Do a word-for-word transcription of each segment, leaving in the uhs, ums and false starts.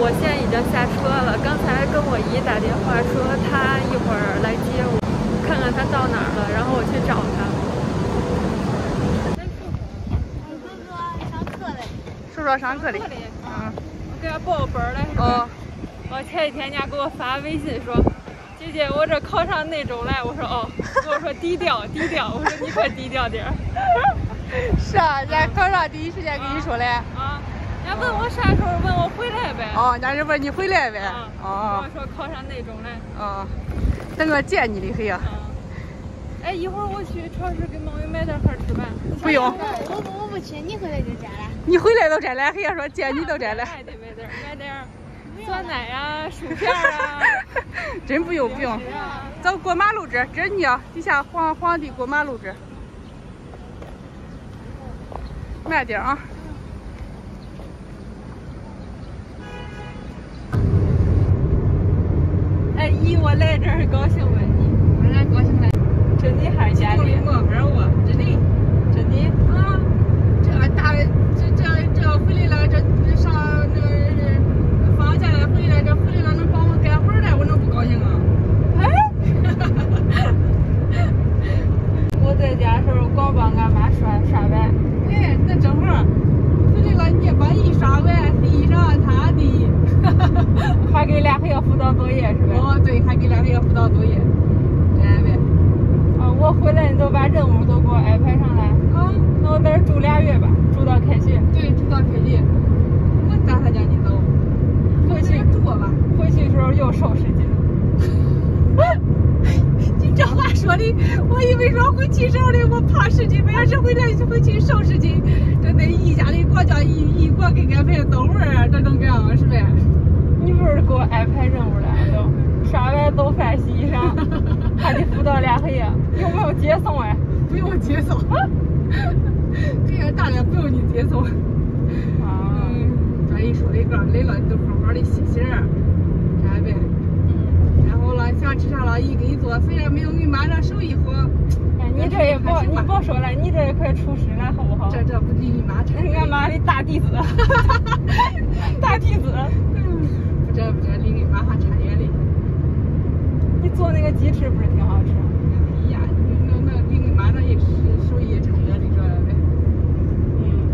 我现在已经下车了。刚才跟我姨打电话说她一会儿来接我，看看她到哪儿了，然后我去找她。 叔叔上课嘞。 嗯，我给她报本来。 哦。 我前几天人家给我发微信说，姐姐我这考上内州来，我说哦，跟我说低调低调，我说你可低调点儿。 是啊，人家考上第一时间跟你说嘞。 啊。人家问我啥时候，问我回来呗。 哦，人家是问你回来呗。 啊、 哦。 我说考上内中来。 哦。等我接你的很呀。 啊。哎，一会儿我去超市给孟雨买点盒吃饭。 不用。 我我我不去，你回来就摘了。 你回来都摘了，很呀说接你都摘了。 还得买点买点酸奶啊，薯片啊。 真不用不用。走过马路这，这你啊，底下皇皇帝过马路这。慢点啊。 哎，姨，我来这儿高兴没？你当然高兴了。 真的还是假的？ 没法我，真的， 真的啊！这大这这这回来了，这上那个放假了回来，这回来了能帮我干活了，我能不高兴啊？ 哎！我在家时候光帮俺妈刷刷碗。 哎，那正好，回来了你把一刷完，地上擦地。 还给俩孩子辅导作业是吧？ 哦，对，还给俩孩子辅导作业，这样呗。 啊，我回来你都把任务都给我安排上来。 啊， 那我在这住俩月吧，住到开学。 对，住到开学。我打算叫你走， 回去住吧。 回去的时候又瘦十斤。 你这话说的，我以为说回去时候的我胖十斤，没要是回来回去瘦十斤，这得一家里光叫一一锅给安排走味儿，这种这样是呗？ 你不是给我安排任务了都？刷碗、做饭、洗衣裳，还得辅导俩孩子，有没有接送哎？ 不用接送，这样大了不用你接送。 啊， 嗯，这一说一个累了，你就好好的洗洗儿，这样呗。嗯。然后了，想吃啥了，姨给你做，虽然没有你妈这手艺好。 哎，你这也别你别说了，你这也快出师了，好不好？ 这这不比你妈差。 俺妈的大弟子，大弟子。 不这不这离你妈还差远哩。 你做那个鸡翅不是挺好吃？ 哎呀，那那离你妈那也是手艺也差远哩，这呗。 嗯。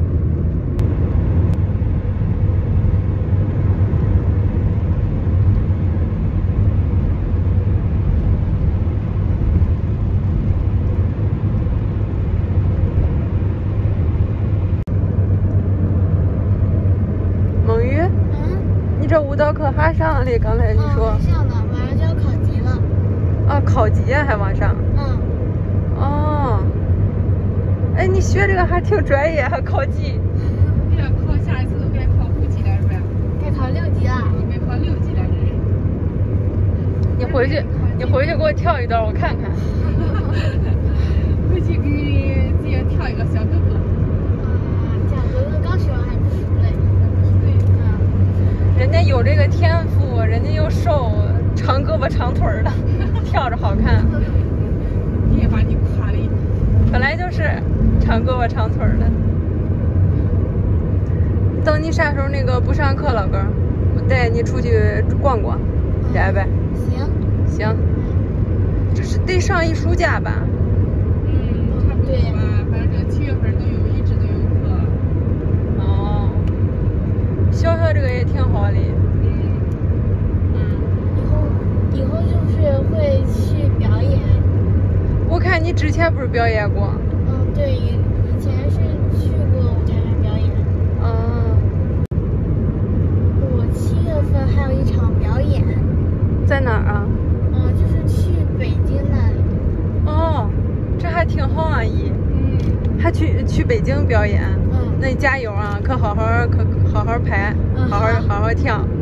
孟雨， 嗯。 你这舞蹈课还上嘞？刚才你说。 哦，上呢，马上就要考级了。 啊，考级还往上？ 嗯。 哦。哎，你学这个还挺专业，还考级。 你要考下一次都该考五级了是吧？ 该考六级了。 该考六级了是。 你回去，你回去给我跳一段，我看看。 回去给你自己跳一个小哥哥。 啊，这哥哥刚学完还不熟嘞。 人家有这个天赋，人家又瘦，长胳膊长腿儿的，跳着好看。 你也把你夸的。 本来就是长胳膊长腿儿的。等你啥时候那个不上课了，哥，我带你出去逛逛，来呗。 行。 行。这是得上一暑假吧？ 嗯，差不多吧，反正这七月份都有，一直都有课。 哦。小小这个也挺好的。 嗯。以后以后就是会去表演。 我看你之前不是表演过？ 嗯，对，以前是去过舞台上表演。 嗯。 我七月份还有一场表演。 在哪儿啊？ 嗯，就是去北京那里。 哦，这还挺好啊，姨。 嗯。 还去去北京表演？ 嗯。 那你加油啊，可好好可好好拍， 嗯、 好好好好跳。